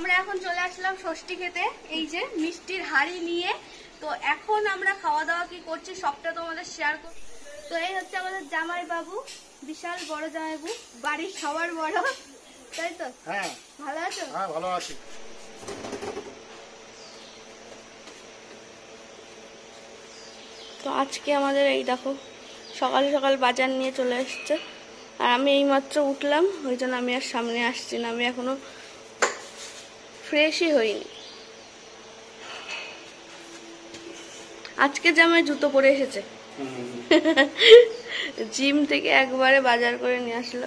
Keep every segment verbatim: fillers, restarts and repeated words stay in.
আমরা এখন চলে আসলাম ষষ্ঠী খেতে, এই যে মিষ্টির হাড়ি নিয়ে। তো এখন আমরা খাওয়া দাওয়া কি করছি সবটা তোমাদের শেয়ার করব। তো এই হচ্ছে আমাদের জামাই বাবু, বিশাল বড় জামাই বাবু, বাড়ির সবার বড়, তাই তো? হ্যাঁ। ভালো আছো? হ্যাঁ ভালো আছি। তো আজকে আমাদের এই দেখো সকাল সকাল বাজার নিয়ে চলে এসছে, আর আমি এইমাত্র উঠলাম, ওই জন্য আমি আর সামনে আসছি না, আমি এখনো ফ্রেশই হইনি। আজকে জামাই জুতো পরে এসেছে, জিম থেকে একবারে বাজার করে নিয়ে আসলো।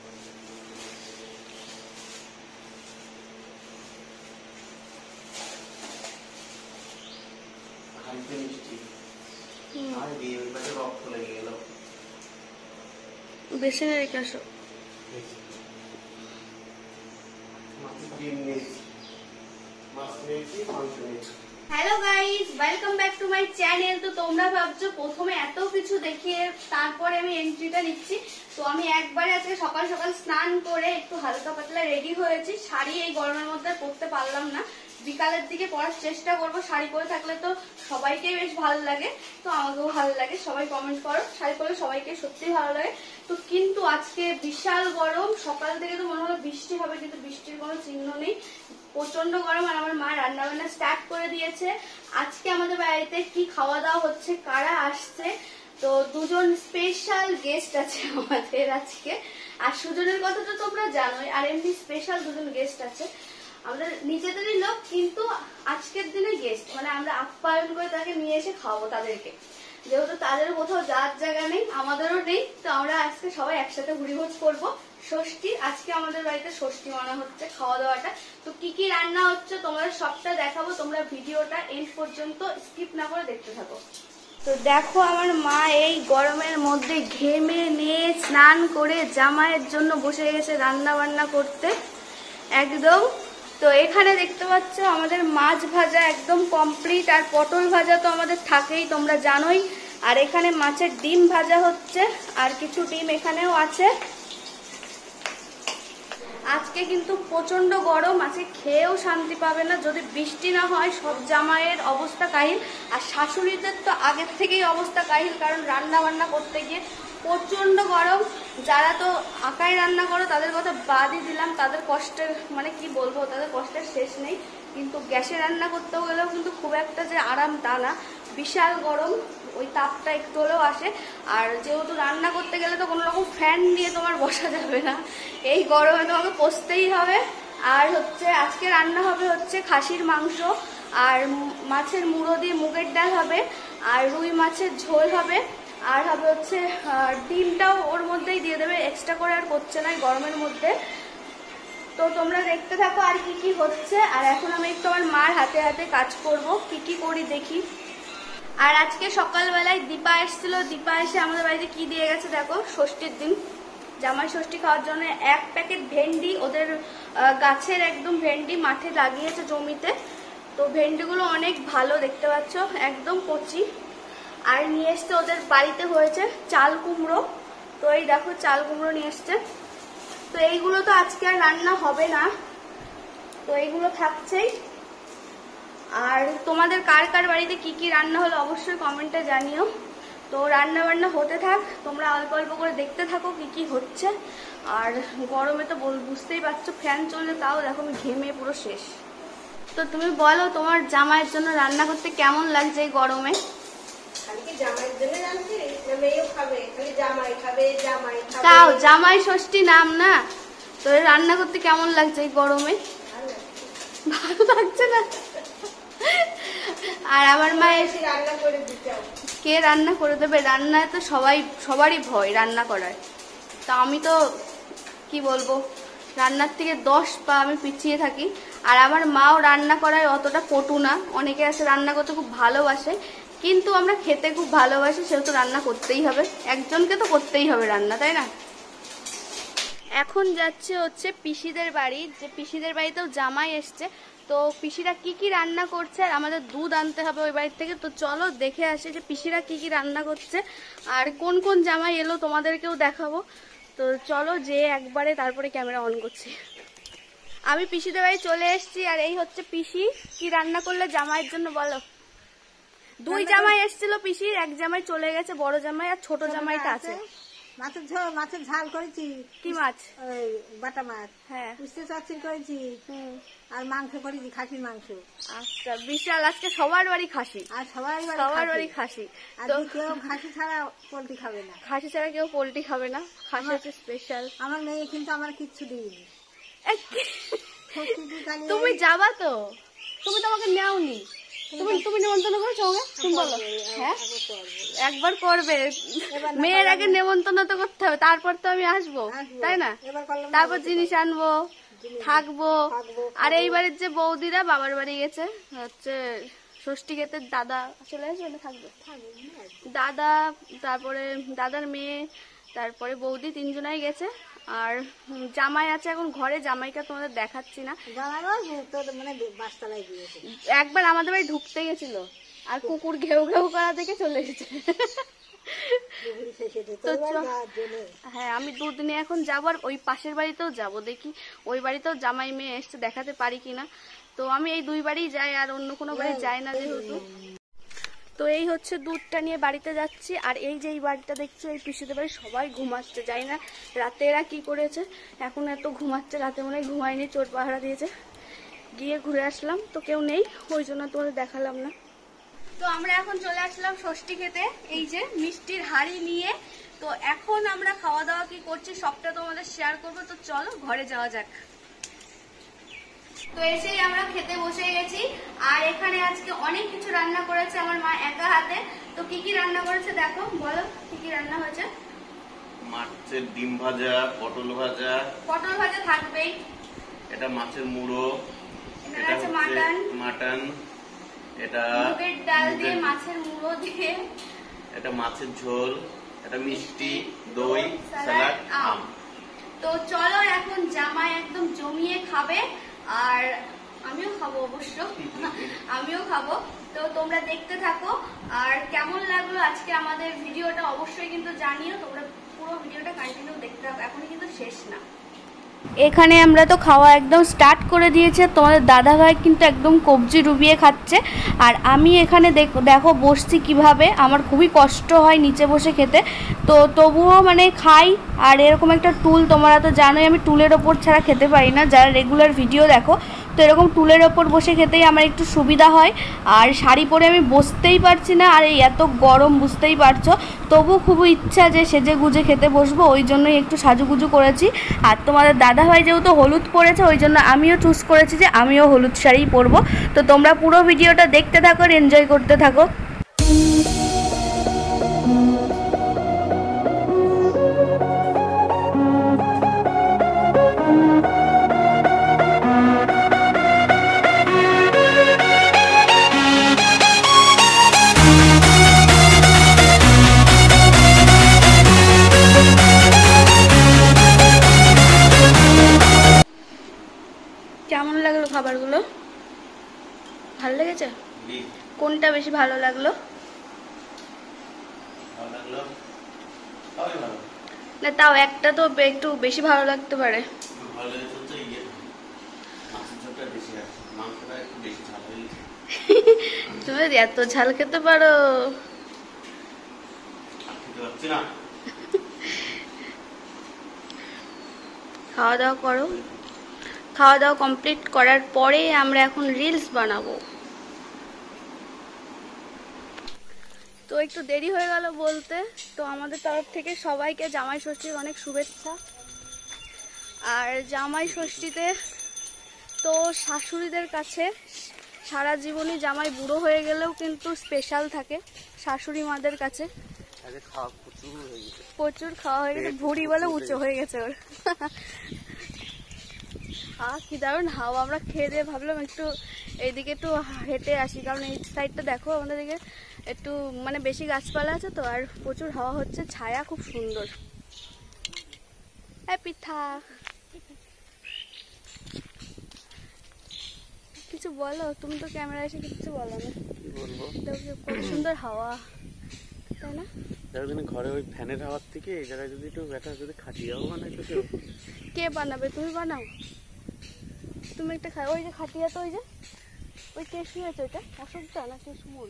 বেসিনে রেখে আসো। Hello guys, welcome back to my channel. তো তোমরা ভাবছো প্রথমে এত কিছু দেখিয়ে তারপরে আমি এন্ট্রিটা নিচ্ছি। তো আমি একবারে আজকে সকাল সকাল স্নান করে একটু হালকা পাতলা রেডি হয়েছি। শাড়ি এই গরমের মধ্যে পরতে পারলাম না, বিকালের দিকে পরার চেষ্টা করব। শাড়ি পরে থাকলে তো সবাইকেই বেশ ভালো লাগে, তো আমাকেও ভালো লাগে। সবাই কমেন্ট করো, শাড়ি পরলে সবাইকে সত্যি ভালো লাগে। তো কিন্তু আজকে বিশাল গরম, সকাল থেকে তো মনে হলো বৃষ্টি হবে, কিন্তু বৃষ্টির কোনো চিহ্ন নেই। প্রচন্ড গরম, আর আমার মা রান্না বান্না স্টার্ট করে দিয়েছে। আজকে আমাদের বাড়িতে কি খাওয়া দাওয়া হচ্ছে, কারা আসছে, তো দুজন স্পেশাল গেস্ট আছে আমাদের আজকে। আর সুজনের কথা তো তোমরা জানোই, আর এমনি স্পেশাল দুজন গেস্ট আছে আমাদের, নিজেদেরই লোক কিন্তু আজকের দিনে গেস্ট, মানে আমরা আপ্যায়ন করে তাকে নিয়ে এসে খাওয়াবো তাদেরকে। যেহেতু তাদের কোথাও যাওয়ার জায়গা নেই, আমাদেরও নেই, তো আমরা আজকে সবাই একসাথে ভুরিভোজ করবো। ষষ্ঠী, আজকে আমাদের বাড়িতে ষষ্ঠী মানা হচ্ছে, খাওয়া দাওয়াটা। তো কি কি রান্না হচ্ছে তোমাদের সবটা দেখাবো, তোমরা ভিডিওটা এন্ড পর্যন্ত স্কিপ না করে দেখতে থাকো। তো দেখো আমার মা এই গরমের মধ্যে ঘেমে নিয়ে স্নান করে জামাইয়ের জন্য বসে গেছে রান্না বান্না করতে একদম। তো এখানে দেখতে পাচ্ছ আমাদের মাছ ভাজা একদম কমপ্লিট, আর পটল ভাজা তো আমাদের থাকেই, তোমরা জানোই। আর এখানে মাছের ডিম ভাজা হচ্ছে, আর কিছু ডিম এখানেও আছে। আজকে কিন্তু প্রচন্ড গরম, আজকে খেয়েও শান্তি পাবে না যদি বৃষ্টি না হয়। সব জামাইয়ের অবস্থা কাহিল, আর শাশুড়িদের তো আগের থেকেই অবস্থা কাহিল, কারণ রান্না বান্না করতে গিয়ে প্রচন্ড গরম। যারা তো আঁকায় রান্না করো তাদের কথা বাদই দিলাম, তাদের কষ্টের মানে কি বলবো, তাদের কষ্টের শেষ নেই। কিন্তু গ্যাসে রান্না করতেও গেলেও কিন্তু খুব একটা যে আরাম তা না, বিশাল গরম, ওই তাপটা একটু হলেও আসে। আর যেহেতু রান্না করতে গেলে তো কোনো রকম ফ্যান দিয়ে তোমার বসা যাবে না, এই গরমে তোমাকে বসতেই হবে। আর হচ্ছে আজকে রান্না হবে হচ্ছে খাসির মাংস, আর মাছের মুড়ো দিয়ে মুগের ডাল হবে, আর রুই মাছের ঝোল হবে, আর হবে হচ্ছে ডিমটাও ওর মধ্যেই দিয়ে দেবে, এক্সট্রা করে আর করছে না গরমের মধ্যে। তো তোমরা দেখতে থাকো আর কি কি হচ্ছে। আর এখন আমি একটু আমার মার হাতে হাতে কাজ করব, কি কি করি দেখি। আর আজকে সকালবেলায় দীপা এসেছিল, দীপা এসে আমাদের বাড়িতে কি দিয়ে গেছে দেখো। ষষ্ঠীর দিন জামাই ষষ্ঠী খাওয়ার জন্য এক প্যাকেট ভেন্ডি, ওদের গাছের একদম ভেন্ডি মাঠে লাগিয়েছে জমিতে, তো ভেন্ডিগুলো অনেক ভালো দেখতে পাচ্ছ, একদম কচি। আর নিয়ে এসছে ওদের বাড়িতে হয়েছে চাল কুমড়ো, তো এই দেখো চাল কুমড়ো নিয়ে এসছে। তো এইগুলো তো আজকে আর রান্না হবে না, তো এইগুলো থাকছেই। আর তোমাদের কার কার বাড়িতে কি কি রান্না হলো অবশ্যই কমেন্টে জানিও। তো রান্না বান্না হতে থাক, তোমরা অল্প অল্প করে দেখতে থাকো কি কি হচ্ছে। আর গরমে তো বুঝতেই পারছো, ফ্যান চললে তাও দেখো আমি ঘেমে পুরো শেষ। তো তুমি বলো তোমার জামাইয়ের জন্য রান্না করতে কেমন লাগছে এই গরমে? তাও জামাই ষষ্ঠী নাম না, তো রান্না করতে কেমন লাগছে এই গরমে? ভালো লাগছে না? আর আমার মায়ের কে রান্না করে দেবে? রান্নায় তো সবাই সবারই ভয় রান্না করার, তা আমি তো কি বলবো, রান্নার থেকে দশ পা আমি পিছিয়ে থাকি। আর আমার মাও রান্না করায় অতটা পটু না, অনেকে আছে রান্না করতে খুব ভালোবাসে, কিন্তু আমরা খেতে খুব ভালোবাসি, সেহেতু রান্না করতেই হবে, একজনকে তো করতেই হবে রান্না, তাই না? এখন যাচ্ছে হচ্ছে পিসিদের বাড়ি, যে পিসিদের বাড়িতেও জামাই এসছে। তো পিসিরা কি কি রান্না করছে, আর আমাদের দুধ আনতে হবে ওই বাড়ির থেকে। তো চলো দেখে আসি যে পিসিরা কি কি রান্না করছে, আর কোন কোন জামাই এলো তোমাদেরকেও দেখাবো। তো চলো যে একবারে তারপরে ক্যামেরা অন করছি। আমি পিসিদের বাড়ি চলে এসেছি আর এই হচ্ছে পিসি। কি রান্না করলে জামাইয়ের জন্য বলো? দুই জামাই এসেছিল পিসির, এক জামাই চলে গেছে, বড় জামাই আর ছোট জামাইটা আছে। মাছের ঝোল, মাছের ঝাল করেছি। কি মাছ? ওই বাটা মাছ। হ্যাঁ, উস্তে চচ্চড়ি করেছি। আর মাংস করেছি, খাসির মাংস। আচ্ছা, বিশাল। আজকে সবার বাড়ি খাসি। আর সবার সবার বাড়ি খাসি। আর কেউ খাসি ছাড়া পোল্ট্রি খাবে না। খাসি ছাড়া কেউ পোল্ট্রি খাবে না। খাসি হচ্ছে স্পেশাল। আমার মেয়ে কিন্তু আমার কিচ্ছু দিইনি। তুমি যাবা তো? তুমি তো আমাকে নেওনি। তুমি তুমি নেমন্তন্ন করেছো আমাকে? তুমি বলো। হ্যাঁ, একবার করবে। মেয়ের আগে নেমন্তন্ন তো করতে হবে, তারপর তো আমি আসবো, তাই না? তারপর জিনিস আনবো, থাকবো। আর এই বাড়ির যে বৌদিরা বাবার বাড়ি গেছে, হচ্ছে ষষ্ঠী খেতে, দাদা চলে আসবে না? থাকবে দাদা, তারপরে দাদার মেয়ে, তারপরে বৌদি, তিনজনাই গেছে। আর জামাই আছে এখন ঘরে। জামাইটা তোমাদের দেখাচ্ছি না। একবার আমাদের বাড়ি ঢুকতে গেছিল আর কুকুর ঘেউ ঘেউ করা থেকে চলে এসেছে। হ্যাঁ, আমি দুদিনে এখন যাবো। আর ওই পাশের বাড়িতেও যাবো, দেখি ওই বাড়িতেও জামাই মেয়ে এসছে, দেখাতে পারি কিনা। তো আমি এই দুই বাড়ি যাই, আর অন্য কোনো বাড়ি যাই না যেহেতু। তো এই হচ্ছে দুধটা নিয়ে বাড়িতে যাচ্ছি। আর এই যে এই বাড়িটা দেখছো, এই পিসিদের বাড়ি সবাই ঘুমাচ্ছে। যাই না রাতে এরা কি করেছে, এখন এত ঘুমাচ্ছে। রাতে মনে হয় ঘুমায়নি, চোর পাহারা দিয়েছে। গিয়ে ঘুরে আসলাম, তো কেউ নেই, ওই জন্য তোমাদের দেখালাম না। তো আমরা এখন চলে আসলাম ষষ্ঠী খেতে, এই যে মিষ্টির হাড়ি নিয়ে। তো এখন আমরা খাওয়া দাওয়া কি করছি সবটা তোমাদের শেয়ার করবো। তো চলো ঘরে যাওয়া যাক। তো এসেই আমরা খেতে বসে গেছি। আর এখানে আজকে অনেক কিছু রান্না করেছে আমার মা একা হাতে। তো কি কি রান্না করেছে দেখো, বলো কি কি রান্না হয়েছে? মাছের ডিম ভাজা, পটল ভাজা। পটল ভাজা থাকবেই। এটা মাছের মুড়ো, এটা হচ্ছে মাটন। মাটন এটা মুগের ডাল দিয়ে মাছের মুড়ো দিয়ে। এটা মাছের ঝোল, এটা মিষ্টি, দই, সালাড, আম। তো চলো এখন জামাই একদম জমিয়ে খাবে, আর আমিও খাবো অবশ্য। আমিও খাবো। তো তোমরা দেখতে থাকো। আর কেমন লাগলো আজকে আমাদের ভিডিওটা অবশ্যই কিন্তু জানিও। তোমরা পুরো ভিডিওটা কন্টিনিউ দেখতে থাকো, এখনই কিন্তু শেষ না। এখানে আমরা তো খাওয়া একদম স্টার্ট করে দিয়েছে। তোমাদের দাদা ভাই কিন্তু একদম কবজি ডুবিয়ে খাচ্ছে। আর আমি এখানে দেখো বসছি কিভাবে। আমার খুবই কষ্ট হয় নিচে বসে খেতে, তো তবুও মানে খাই। আর এরকম একটা টুল, তোমরা তো জানোই আমি টুলের ওপর ছাড়া খেতে পারি না, যারা রেগুলার ভিডিও দেখো। তো এরকম টুলের ওপর বসে খেতেই আমার একটু সুবিধা হয়। আর শাড়ি পরে আমি বসতেই পারছি না, আর এই এত গরম বুঝতেই পারছো। তবু খুবই ইচ্ছা যে সেজে গুজে খেতে বসবো, ওই জন্যই একটু সাজুগুজু করেছি। আর তোমাদের দাদা ভাই যেহেতু হলুদ পরেছে, ওই জন্য আমিও চুজ করেছি যে আমিও হলুদ শাড়িই পরবো। তো তোমরা পুরো ভিডিওটা দেখতে থাকো, এনজয় করতে থাকো। কেমন লাগলো খাবারগুলো? ভালো লেগেছে? কোনটা বেশি ভালো লাগলো? না তাও একটা তো একটু বেশি ভালো লাগতে পারে। তুমি এত ঝাল খেতে পারো? খাওয়া দাওয়া করো। খাওয়া দাওয়া কমপ্লিট করার পরে আমরা এখন রিলস বানাবো। তো একটু দেরি হয়ে গেল বলতে। তো আমাদের তরফ থেকে সবাইকে জামাই ষষ্ঠীর অনেক শুভেচ্ছা। আর জামাই ষষ্ঠীতে তো শাশুড়িদের কাছে সারা জীবনই জামাই বুড়ো হয়ে গেলেও কিন্তু স্পেশাল থাকে শাশুড়ি মাদের কাছে। প্রচুর খাওয়া হয়ে গেছে, ভুড়ি বলে উঁচু হয়ে গেছে ওর। আহ কি দারুণ হাওয়া। আমরা খেয়ে দিয়ে ভাবলাম একটু এইদিকে একটু হেঁটে আসি, কারণ এই সাইডটা দেখো আমাদের দিকে একটু মানে বেশি গাছপালা আছে তো, আর প্রচুর হাওয়া হচ্ছে, ছায়া খুব সুন্দর। এই পিঠা কিছু বলো, তুমি তো ক্যামেরা এসে কিছু বলো না। কত সুন্দর হাওয়া, তাই না? ঘরে ওই ফ্যানের হাওয়ার থেকে এই জায়গায় যদি একটু ব্যাটা যদি খাটিয়ে বানাই তো কে বানাবে? তুমি বানাও। তুমি একটা খাই, ওই যে খাটিয়া তো ওই যে ওই কেশু আছে, ওইটা অশোকটা না কেশুমূল।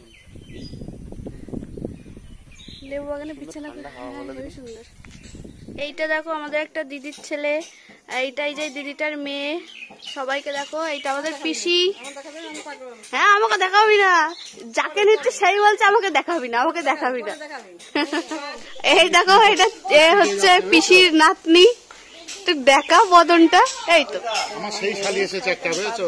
লেবু বাগানে বিছানা, খুবই সুন্দর। এইটা দেখো আমাদের একটা দিদির ছেলে, এইটাই যে দিদিটার মেয়ে, সবাইকে দেখো। এইটা আমাদের পিসি। হ্যাঁ আমাকে দেখাবি না, যাকে নিচ্ছে সেই বলছে আমাকে দেখাবি না, আমাকে দেখাবি না। এই দেখো এটা এ হচ্ছে পিসির নাতনি, একটু দেখা বদনটা। এই তো আমার সেই শালি এসেছে একটা, বুঝেছো?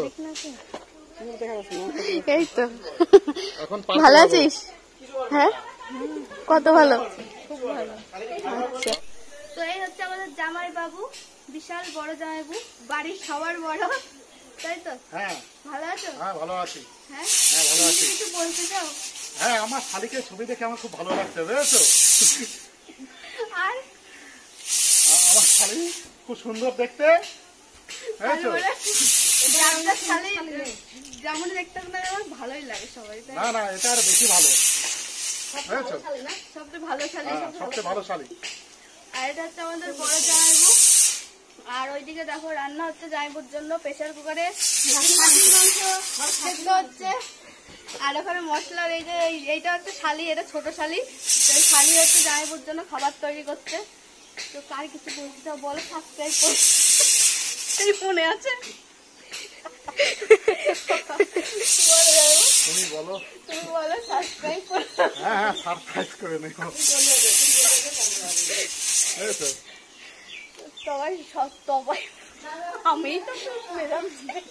এই তো ভালো আছিস? হ্যাঁ কত ভালো। আচ্ছা তো এই হচ্ছে আমাদের জামাই বাবু, বিশাল বড় জামাই বাবু, বাড়ির সবার বড়, তাই তো? হ্যাঁ ভালো আছো? হ্যাঁ ভালো আছি। হ্যাঁ হ্যাঁ ভালো আছি। কিছু বলতে চাও? হ্যাঁ আমার শালিকে ছবি দেখে আমার খুব ভালো লাগছে, বুঝেছো? আর আ- আমার শালি খুব সুন্দর দেখতে, বুঝেছো? আপনার শালি যেমন দেখতে না আমার ভালোই লাগে সবাই, তাই না না এটা আর বেশি ভালো, বুঝেছো? সবচেয়ে ভালো শালি। হ্যাঁ সবচেয়ে ভালো শালি। আর এটা হচ্ছে আমাদের বড় জামাইবু। আর ওইদিকে দেখো রান্না হচ্ছে জামাইবুর জন্য, প্রেসার কুকারে খাসির মাংস সেদ্ধ হচ্ছে। আর ওখানে মশলার এই যে এই- এইটা হচ্ছে শালি, এটা ছোট শালি, তো এই শালি হচ্ছে জামাইবুর জন্য খাবার তৈরি করছে। তো কার কিছু বলতে চাও বলো, সাবস্ক্রাইব করো, এই মনে আছে? তুমি বলো। তুমি বলো সাবস্ক্রাইব করো। হ্যাঁ হ্যাঁ সারপ্রাইজ করে নেবো, বুঝেছো? সবাই সব সবাই আমি তো ম্যাডাম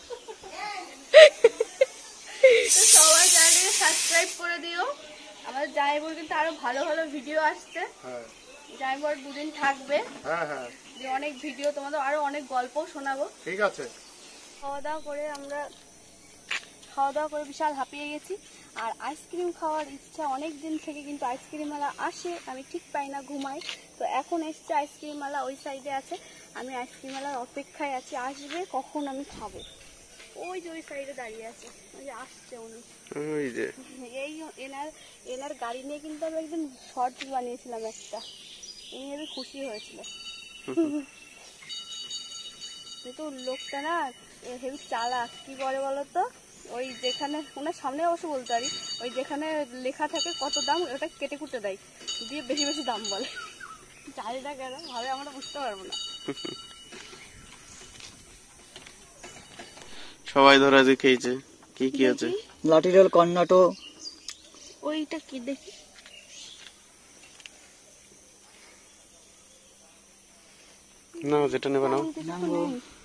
সবাই চ্যানেলটাকে সাবস্ক্রাইব করে দিও। আমাদের জামাইবুর কিন্তু আরো ভালো ভালো ভিডিও আসছে। হ্যাঁ জামাইবুর দুদিন থাকবে, হ্যাঁ হ্যাঁ যে অনেক ভিডিও, তোমাদের আরো অনেক গল্পও শোনাবো। ঠিক আছে। খাওয়া দাওয়া করে আমরা খাওয়া দাওয়া করে বিশাল হাঁপিয়ে গেছি। আর আইসক্রিম খাওয়ার ইচ্ছা অনেক দিন থেকে, কিন্তু আইসক্রিম মেলা আসে আমি ঠিক পাই না, ঘুমাই। তো এখন এসছে আইসক্রিম মেলা, ওই সাইডে আছে, আমি আইসক্রিম মেলার অপেক্ষায় আছি, আসবে কখন আমি খাবো। ওই যে ওই সাইডে দাঁড়িয়ে আছে, ওই যে আসছে উনি, ওই যে এই এনার এনার গাড়ি নিয়ে কিন্তু আমি একদিন শর্টস বানিয়েছিলাম একটা, ইনি হেবি খুশি হয়েছিল। কিন্তু লোকটা না হেবি চালাক, কি করে বলতো, ওই যেখানে ওনার সামনে অবশ্য বলতে পারি, ওই যেখানে লেখা থাকে কত দাম ওটা কেটে কুটে দেয়, দিয়ে বেশি বেশি দাম বলে। জানি না কেন ভাবে, আমরা বুঝতে পারবো না। সবাই ধরা যে খেয়েছে। কি কি আছে? লাঠি রোল, কর্নাটো, ওইটা কি দেখি, না যেটা নেবে নাও। Mango,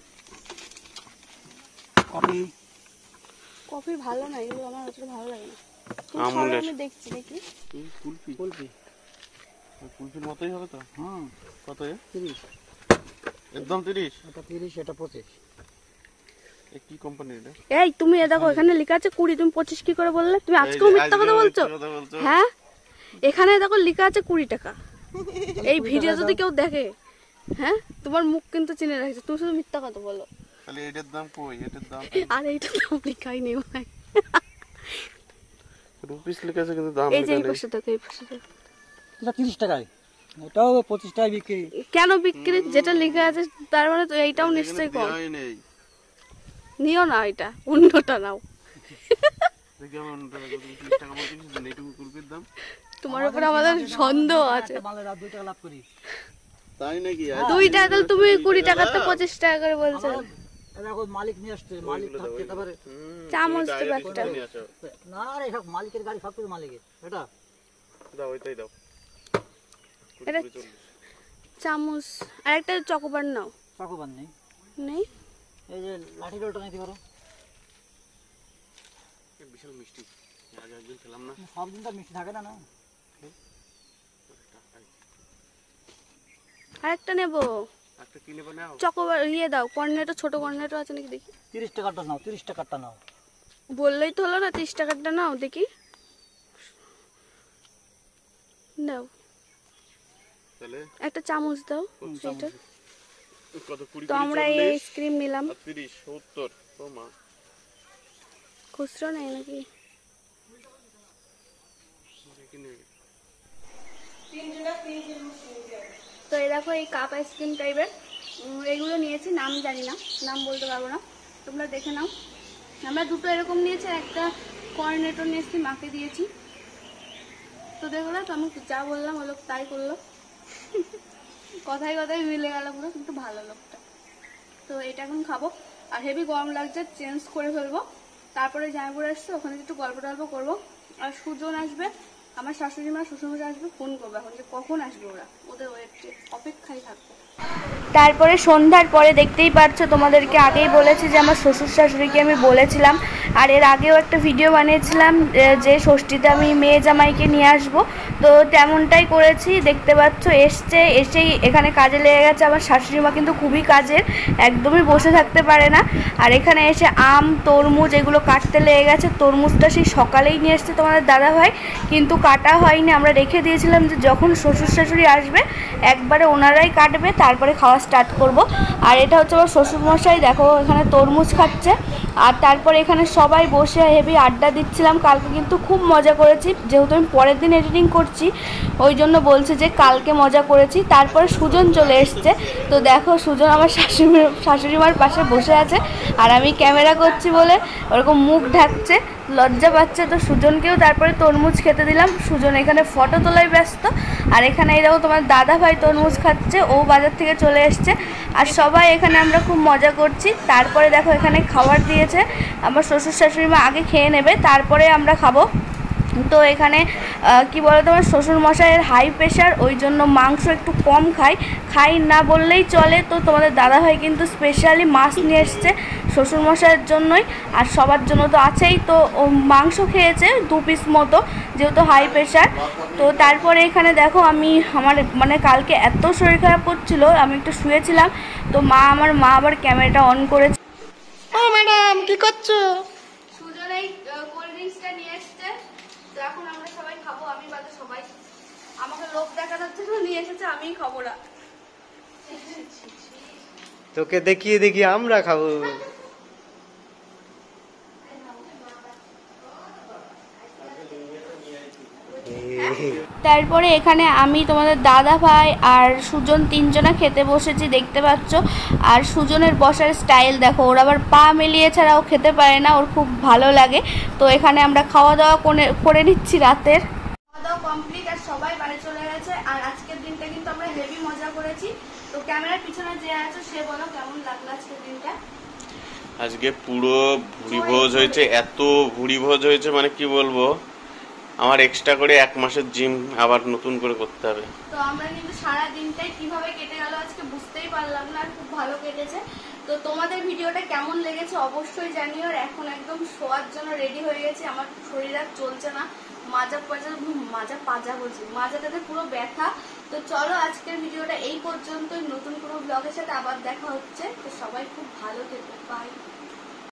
coffee. কফি ভালো না, এগুলো আমার অতটা ভালো লাগে না। আমুলের। আমি দেখছি দেখি কুলফি কুলফি। কুলফির মতোই হবে তো। হুম কত এ? তিরিশ। একদম তিরিশ। এটা তিরিশ, এটা পঁচিশ। এ কি কোম্পানি এটা? এই তুমি এ দেখো এখানে লেখা আছে কুড়ি, তুমি পঁচিশ কি করে বললে? তুমি আজকেও মিথ্যা কথা বলছো। হ্যাঁ এখানে দেখো লেখা আছে কুড়ি টাকা। এই ভিডিও যদি কেউ দেখে, হ্যাঁ তোমার মুখ কিন্তু চিনে রাখছে, তুমি শুধু মিথ্যা কথা বলো। তাহলে এটার দাম কই? এটার দাম আর এইটা দাম লেখাই নেই ভাই, রুপিস লেখা আছে কিন্তু দাম এই যে লেখা এই নেই। পাশে দেখো, এই পাশে দেখো। এটা তিরিশ টাকায়, এটাও পঁচিশ টাকায় বিক্রি। কেন বিক্রি? যেটা লেখা আছে তার মানে তো এইটাও নিশ্চয়ই কম। দেওয়াই নেই। নিও না, এটা অন্যটা নাও। দেখি আমার তিরিশ টাকা বলছিস, এইটুকু কুলফির দাম। তোমার উপর আমাদের সন্দেহ আছে। একটা মালের আর দুই টাকা লাভ করি। তাই নাকি? দুই টাকা তাহলে তুমি কুড়ি টাকার তো পঁচিশ টাকা করে বলছো। আমার এই দেখো মালিক নিয়ে আসছে, মালিক থাকতে তারপরে হুম, চামচ তুমি দেবে direct একটা। নিয়ে আসো। না রে, সব মালিকের গাড়ি, সব কিছু মালিকের। এটা দাও ওইটাই দাও। এটা কুড়ি চল্লিশ। চামচ আর একটা চকোবার নাও। চকোবার নেই। নেই? এই যে লাঠি রোলটা নিতে পারো। এ বিশাল মিষ্টি। আগে একদিন খেলাম না। সব দিন তো আর মিষ্টি থাকে না না। আরেকটা নেবো। একটা কি নেবে নাও? চকোবার ইয়ে দাও, কর্নেটো, ছোট কর্নেটো আছে নাকি দেখি। তিরিশ টাকাটা নাও, তিরিশ টাকাটা নাও। বললেই তো হলো না, তিরিশ টাকারটা নাও দেখি। দাও তাহলে একটা চামচ দাও এটা। কত? কুড়ি তো আমরা এই আইসক্রিম নিলাম। তিরিশ সত্তর। ও মা, খুচরো নেই নাকি? দেখি নেই। তো এই দেখো এই কাপ আইসক্রিম টাইপের, এগুলো নিয়েছি, নাম জানি না, নাম বলতে পারবো না। তোমরা দেখে নাও। আমরা দুটো এরকম নিয়েছি, একটা কোঅর্ডিনেটর নিয়েছি, মাকে দিয়েছি। তো দেখলো তো আমি যা বললাম ও লোক তাই করলো, কথায় কথায় মিলে গেল পুরো, কিন্তু ভালো লোকটা। তো এটা এখন খাবো, আর হেভি গরম লাগছে, চেঞ্জ করে ফেলবো। তারপরে জামাইপুর আসছে, ওখানে একটু গল্প টল্প করবো। আর সুজন আসবে, আমার শাশুড়ি মা শ্বশুরমশাই আসবে, ফোন করবো এখন যে কখন আসবে ওরা, ওদের ওয়েটে অপেক্ষায় থাকবো। তারপরে সন্ধ্যার পরে দেখতেই পাচ্ছ, তোমাদেরকে আগেই বলেছি যে আমার শ্বশুর শাশুড়িকে আমি বলেছিলাম, আর এর আগেও একটা ভিডিও বানিয়েছিলাম যে ষষ্ঠীতে আমি মেয়ে জামাইকে নিয়ে আসবো। তো তেমনটাই করেছি, দেখতে পাচ্ছ এসছে, এসেই এখানে কাজে লেগে গেছে। আমার শাশুড়ি মা কিন্তু খুবই কাজের, একদমই বসে থাকতে পারে না। আর এখানে এসে আম তরমুজ এগুলো কাটতে লেগে গেছে। তরমুজটা সেই সকালেই নিয়ে এসছে তোমাদের দাদাভাই, কিন্তু কাটা হয়নি, আমরা রেখে দিয়েছিলাম যে যখন শ্বশুর শাশুড়ি আসবে একবারে ওনারাই কাটবে, তারপরে খাওয়া স্টার্ট করব। আর এটা হচ্ছে আমার শ্বশুরমশাই, দেখো এখানে তরমুজ খাচ্ছে। আর তারপরে এখানে সবাই বসে হেভি আড্ডা দিচ্ছিলাম। কালকে কিন্তু খুব মজা করেছি, যেহেতু আমি পরের দিন এডিটিং করছি ওই জন্য বলছি যে কালকে মজা করেছি। তারপরে সুজন চলে এসছে, তো দেখো সুজন আমার শাশুড়ি শাশুড়ি মার পাশে বসে আছে, আর আমি ক্যামেরা করছি বলে ওরকম মুখ ঢাকছে, লজ্জা পাচ্ছে। তো সুজনকেও তারপরে তরমুজ খেতে দিলাম, সুজন এখানে ফটো তোলায় ব্যস্ত। আর এখানে এই দেখো তোমার দাদা ভাই তরমুজ খাচ্ছে, ও বাজার থেকে চলে এসছে। আর সবাই এখানে আমরা খুব মজা করছি। তারপরে দেখো এখানে খাবার দিয়েছে, আমার শ্বশুর শাশুড়ি মা আগে খেয়ে নেবে, তারপরে আমরা খাবো। তো এখানে কি বলো, তোমার শ্বশুরমশাইয়ের হাই প্রেশার, ওই জন্য মাংস একটু কম খাই খাই না বললেই চলে। তো তোমাদের দাদাভাই কিন্তু স্পেশালি মাছ নিয়ে এসছে শ্বশুরমশাইয়ের জন্যই, আর সবার জন্য তো আছেই। তো ও মাংস খেয়েছে দু পিস মতো, যেহেতু হাই প্রেশার। তো তারপরে এখানে দেখো আমি আমার মানে কালকে এত শরীর খারাপ করছিল, আমি একটু শুয়েছিলাম, তো মা আমার মা আবার ক্যামেরাটা অন করেছে। ও ম্যাডাম কি করছো? সুজন এই কোল্ড ড্রিঙ্কসটা নিয়ে এসছে, তো এখন আমরা সবাই খাবো, আমি বাদে সবাই। আমাকে লোক দেখানোর জন্য নিয়ে এসেছে, আমিই খাবো না। তোকে দেখিয়ে দেখিয়ে আমরা খাবো। তারপরে এখানে আমি তোমাদের দাদা ভাই আর সুজন তিনজনা খেতে বসেছি, দেখতে পাচ্ছ। আর সুজনের বসার স্টাইল দেখো, ওর আবার পা মিলিয়ে ছাড়া ও খেতে পারে না, ওর খুব ভালো লাগে। তো এখানে আমরা খাওয়া দাওয়া করে নিচ্ছি রাতের। খাওয়া দাওয়া কমপ্লিট, আর সবাই বাড়ি চলে গেছে। আর আজকের দিনটা কিন্তু আমরা হেভি মজা করেছি। তো ক্যামেরার পিছনে যে আছে সে বলো কেমন লাগলো আজকের দিনটা? আজকে পুরো ভুড়ি ভোজ হয়েছে, এত ভুড়ি ভোজ হয়েছে মানে কি বলবো, আমার এক্সট্রা করে এক মাসের জিম আবার নতুন করে করতে হবে। তো আমরা কিন্তু সারা দিনটাই কিভাবে কেটে গেল আজকে বুঝতেই পারলাম না, আর খুব ভালো কেটেছে। তো তোমাদের ভিডিওটা কেমন লেগেছে অবশ্যই জানিও। আর এখন একদম শোয়ার জন্য রেডি হয়ে গেছি, আমার শরীর আর চলছে না, মাজা পাজা মাজা পাজা বলছি, মাজাটাতে পুরো ব্যথা। তো চলো আজকের ভিডিওটা এই পর্যন্তই, নতুন কোনো ব্লগের সাথে আবার দেখা হচ্ছে। তো সবাই খুব ভালো থেকো, বাই।